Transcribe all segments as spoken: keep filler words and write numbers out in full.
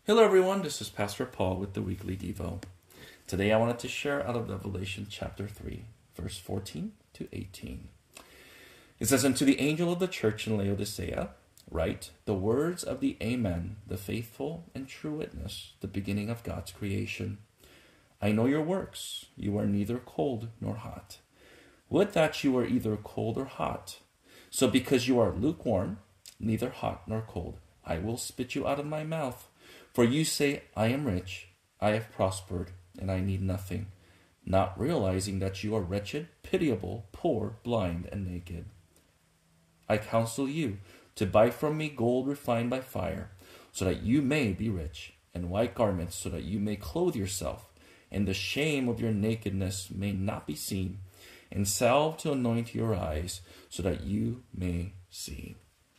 Hello everyone, this is Pastor Paul with the Weekly Devo. Today I wanted to share out of Revelation chapter three, verse fourteen to eighteen. It says, "And to the angel of the church in Laodicea, write the words of the Amen, the faithful and true witness, the beginning of God's creation. I know your works. You are neither cold nor hot. Would that you were either cold or hot. So because you are lukewarm, neither hot nor cold, I will spit you out of my mouth. For you say, I am rich, I have prospered, and I need nothing, not realizing that you are wretched, pitiable, poor, blind, and naked. I counsel you to buy from me gold refined by fire, so that you may be rich, and white garments, so that you may clothe yourself, and the shame of your nakedness may not be seen, and salve to anoint your eyes, so that you may see."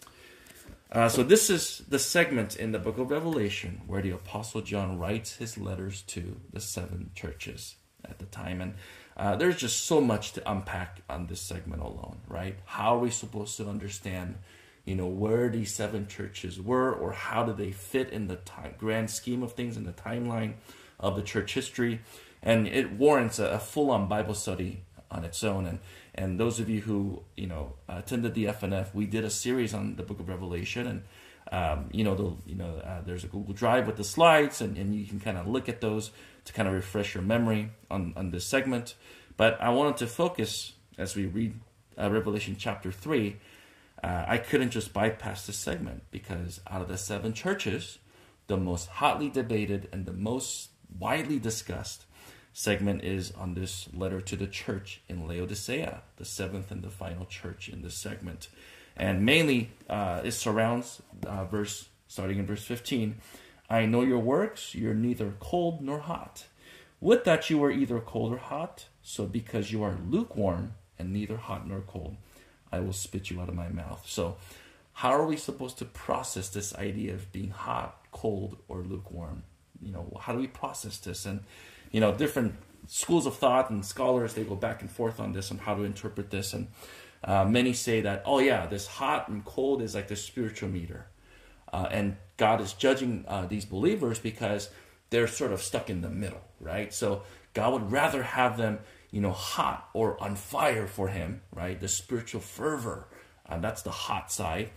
Uh, so this is the segment in the book of Revelation where the Apostle John writes his letters to the seven churches at the time. And uh, there's just so much to unpack on this segment alone, right? How are we supposed to understand, you know, where these seven churches were, or how do they fit in the time, grand scheme of things in the timeline of the church history? And it warrants a, a full-on Bible study on its own. And and those of you who, you know, attended the F N F, we did a series on the book of Revelation, and um, you know, the, you know, uh, there's a Google Drive with the slides, and, and you can kind of look at those to kind of refresh your memory on, on this segment. But I wanted to focus, as we read uh, Revelation chapter three, uh, I couldn't just bypass this segment, because out of the seven churches, the most hotly debated and the most widely discussed segment is on this letter to the church in Laodicea, the seventh and the final church in this segment. And mainly uh, it surrounds uh, verse, starting in verse fifteen. "I know your works, you're neither cold nor hot. Would that you were either cold or hot. So because you are lukewarm and neither hot nor cold, I will spit you out of my mouth." So how are we supposed to process this idea of being hot, cold, or lukewarm? You know, how do we process this? And you know, different schools of thought and scholars, they go back and forth on this, on how to interpret this. And uh, many say that, oh yeah, this hot and cold is like the spiritual meter. Uh, and God is judging uh, these believers because they're sort of stuck in the middle, right? So God would rather have them, you know, hot or on fire for him, right? The spiritual fervor, uh, that's the hot side.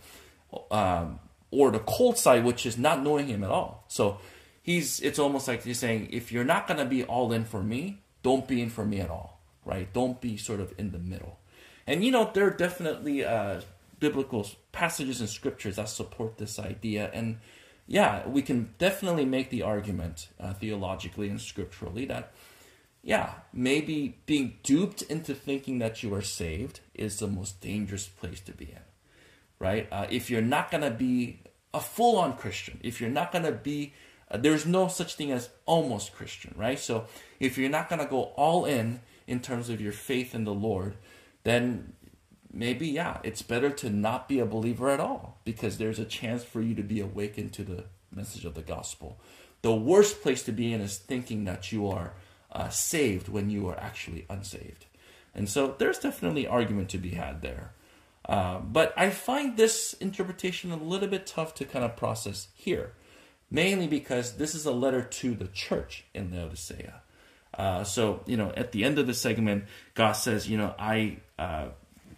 Um, or the cold side, which is not knowing him at all. So He's. It's almost like he's saying, if you're not going to be all in for me, don't be in for me at all, right? Don't be sort of in the middle. And, you know, there are definitely uh, biblical passages and scriptures that support this idea. And, yeah, we can definitely make the argument uh, theologically and scripturally that, yeah, maybe being duped into thinking that you are saved is the most dangerous place to be in, right? Uh, if you're not going to be a full-on Christian, if you're not going to be Uh, there's no such thing as almost Christian, right? So if you're not going to go all in in terms of your faith in the Lord, then maybe, yeah, it's better to not be a believer at all, because there's a chance for you to be awakened to the message of the gospel. The worst place to be in is thinking that you are uh, saved when you are actually unsaved. And so there's definitely argument to be had there. Uh, but I find this interpretation a little bit tough to kind of process here. Mainly because this is a letter to the church in Laodicea. Uh, so, you know, at the end of the segment, God says, you know, I, uh,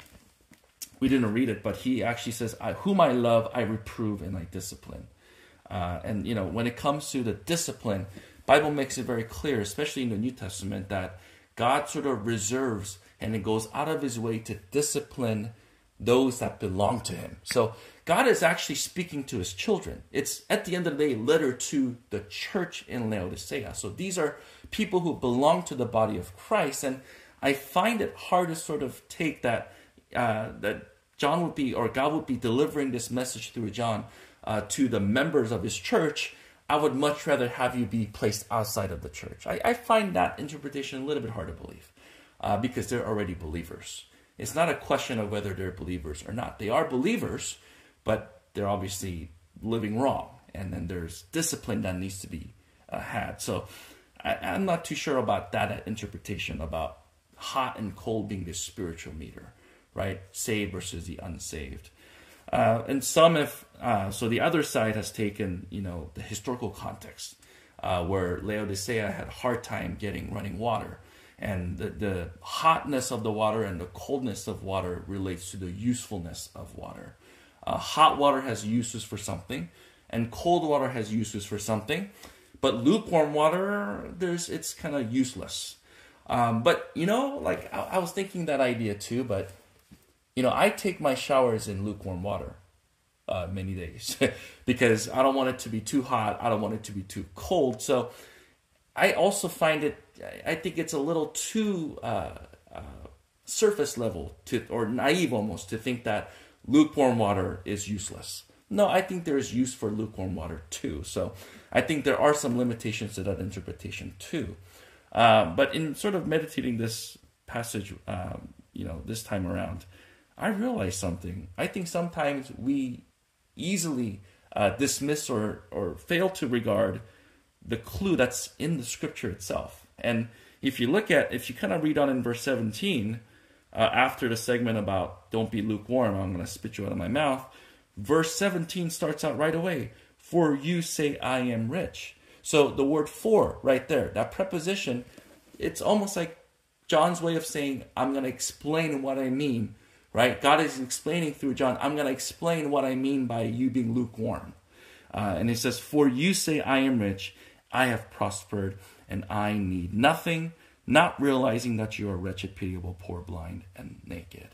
we didn't read it, but he actually says, I, whom I love, I reprove and I discipline. Uh, and, you know, when it comes to the discipline, Bible makes it very clear, especially in the New Testament, that God sort of reserves and it goes out of his way to discipline those that belong to him. So God is actually speaking to his children. It's, at the end of the day, a letter to the church in Laodicea. So these are people who belong to the body of Christ. And I find it hard to sort of take that uh, that John would be, or God would be delivering this message through John uh, to the members of his church. I would much rather have you be placed outside of the church. I, I find that interpretation a little bit hard to believe uh, because they're already believers. It's not a question of whether they're believers or not. They are believers, but they're obviously living wrong. And then there's discipline that needs to be uh, had. So I, I'm not too sure about that interpretation about hot and cold being the spiritual meter, right? Saved versus the unsaved. Uh, and some have, uh, so the other side has taken, you know, the historical context, uh, where Laodicea had a hard time getting running water. And the, the hotness of the water and the coldness of water relates to the usefulness of water. Uh, hot water has uses for something, and cold water has uses for something. But lukewarm water, there's it's kind of useless. Um, but, you know, like, I, I was thinking that idea too, but, you know, I take my showers in lukewarm water uh, many days because I don't want it to be too hot. I don't want it to be too cold. So I also find it, I think it's a little too uh, uh, surface level to, or naive almost, to think that lukewarm water is useless. No, I think there is use for lukewarm water too. So I think there are some limitations to that interpretation too. Uh, but in sort of meditating this passage, um, you know, this time around, I realized something. I think sometimes we easily uh, dismiss or, or fail to regard the clue that's in the scripture itself. And if you look at, if you kind of read on in verse seventeen, uh, after the segment about don't be lukewarm, I'm going to spit you out of my mouth, verse seventeen starts out right away. For you say, I am rich. So the word for right there, that preposition, it's almost like John's way of saying, I'm going to explain what I mean, right? God is explaining through John, I'm going to explain what I mean by you being lukewarm. Uh, and he says, for you say, I am rich, I have prospered, and I need nothing, not realizing that you are wretched, pitiable, poor, blind, and naked.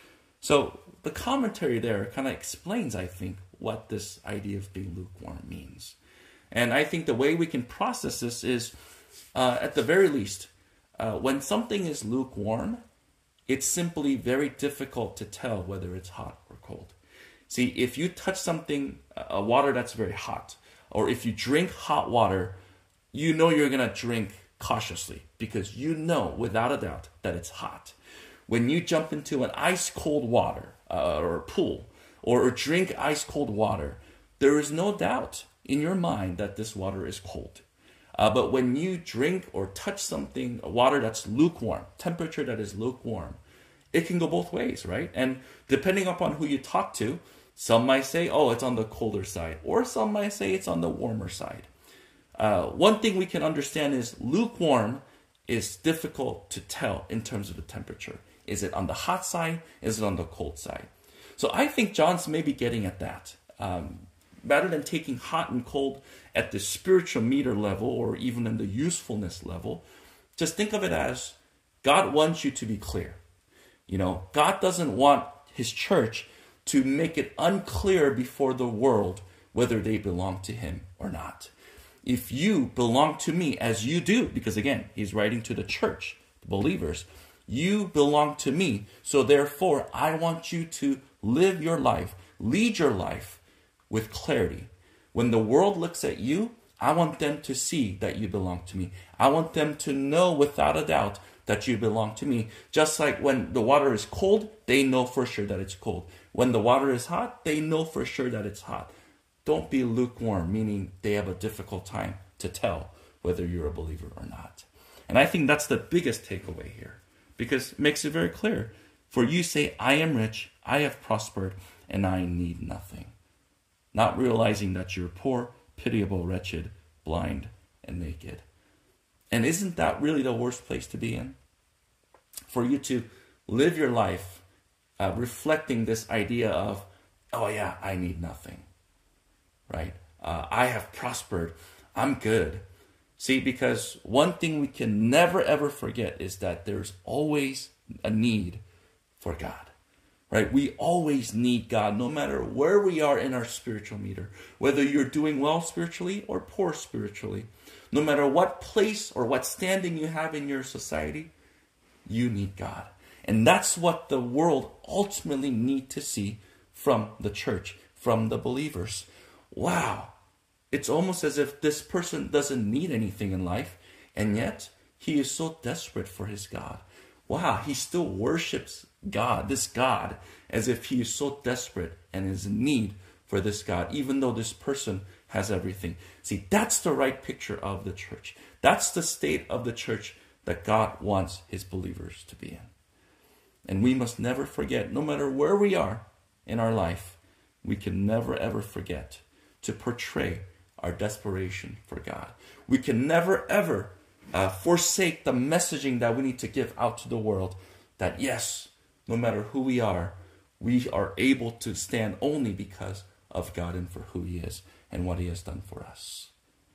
So the commentary there kind of explains, I think, what this idea of being lukewarm means. And I think the way we can process this is, uh, at the very least, uh, when something is lukewarm, it's simply very difficult to tell whether it's hot or cold. See, if you touch something, a water that's very hot, or if you drink hot water, you know you're going to drink cautiously because you know without a doubt that it's hot. When you jump into an ice cold water uh, or a pool or, or drink ice cold water, there is no doubt in your mind that this water is cold. Uh, but when you drink or touch something, water that's lukewarm, temperature that is lukewarm, it can go both ways, right? And depending upon who you talk to, some might say, oh, it's on the colder side, or some might say it's on the warmer side. Uh, one thing we can understand is lukewarm is difficult to tell in terms of the temperature. Is it on the hot side? Is it on the cold side? So I think John's maybe getting at that. Um, rather than taking hot and cold at the spiritual meter level or even in the usefulness level, just think of it as God wants you to be clear. You know, God doesn't want his church to make it unclear before the world whether they belong to him or not. If you belong to me, as you do, because again, he's writing to the church, the believers, you belong to me. So therefore, I want you to live your life, lead your life with clarity. When the world looks at you, I want them to see that you belong to me. I want them to know without a doubt that you belong to me. Just like when the water is cold, they know for sure that it's cold. When the water is hot, they know for sure that it's hot. Don't be lukewarm, meaning they have a difficult time to tell whether you're a believer or not. And I think that's the biggest takeaway here, because it makes it very clear. For you say, I am rich, I have prospered, and I need nothing. Not realizing that you're poor, pitiable, wretched, blind, and naked. And isn't that really the worst place to be in? For you to live your life uh, reflecting this idea of, oh yeah, I need nothing. Right? Uh, I have prospered. I'm good. See, because one thing we can never ever forget is that there's always a need for God. Right? We always need God, no matter where we are in our spiritual meter. Whether you're doing well spiritually or poor spiritually. No matter what place or what standing you have in your society, you need God. And that's what the world ultimately need to see from the church, from the believers. Wow. It's almost as if this person doesn't need anything in life, and yet he is so desperate for his God. Wow, he still worships God, this God, as if he is so desperate and is in need for this God, even though this person has everything. See, that's the right picture of the church. That's the state of the church that God wants his believers to be in. And we must never forget, no matter where we are in our life, we can never ever forget to portray our desperation for God. We can never ever uh, forsake the messaging that we need to give out to the world, that yes, no matter who we are, we are able to stand only because of God and for who He is and what He has done for us.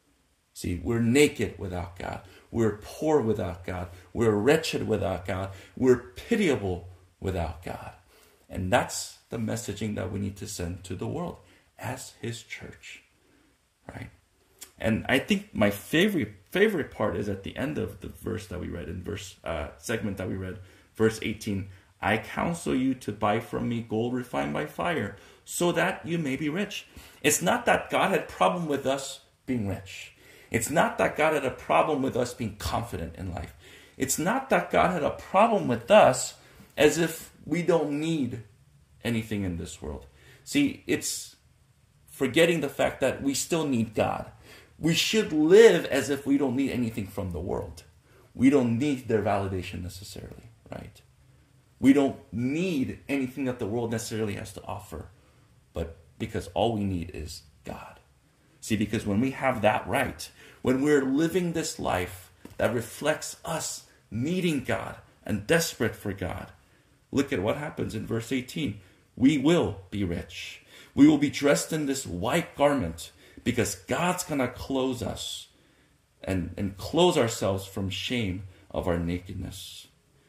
See, we're naked without God. We're poor without God. We're wretched without God. We're pitiable without God. And that's the messaging that we need to send to the world as His church, right? And I think my favorite favorite part is at the end of the verse that we read, in verse uh, segment that we read, verse eighteen. I counsel you to buy from me gold refined by fire, so that you may be rich. It's not that God had a problem with us being rich. It's not that God had a problem with us being confident in life. It's not that God had a problem with us as if we don't need anything in this world. See, it's forgetting the fact that we still need God. We should live as if we don't need anything from the world. We don't need their validation necessarily, right? We don't need anything that the world necessarily has to offer, but because all we need is God. See, because when we have that right, when we're living this life that reflects us needing God and desperate for God, look at what happens in verse eighteen. We will be rich. We will be dressed in this white garment because God's going to clothe us and, and clothe ourselves from shame of our nakedness.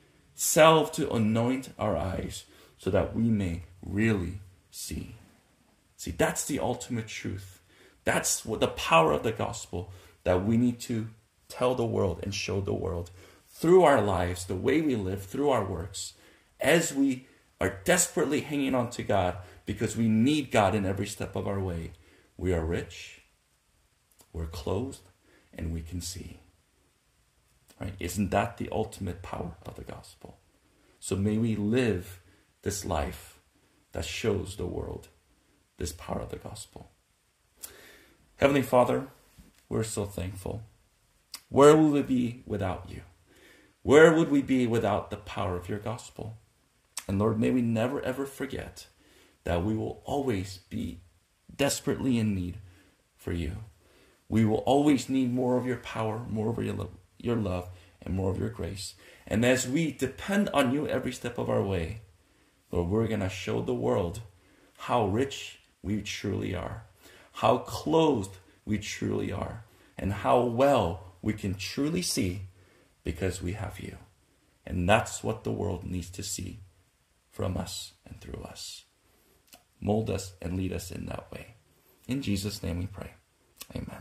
Salve to anoint our eyes so that we may really see. See, that's the ultimate truth. That's what the power of the gospel that we need to tell the world and show the world through our lives, the way we live, through our works, as we are desperately hanging on to God because we need God in every step of our way. We are rich, we're clothed, and we can see. Right? Isn't that the ultimate power of the gospel? So may we live this life that shows the world this power of the gospel. Heavenly Father, we're so thankful. Where would we be without you? Where would we be without the power of your gospel? And Lord, may we never ever forget that we will always be desperately in need for you. We will always need more of your power, more of your love, your love, and more of your grace. And as we depend on you every step of our way, Lord, we're going to show the world how rich we truly are, how clothed we truly are, and how well we can truly see because we have you. And that's what the world needs to see from us and through us. Mold us and lead us in that way. In Jesus' name we pray. Amen.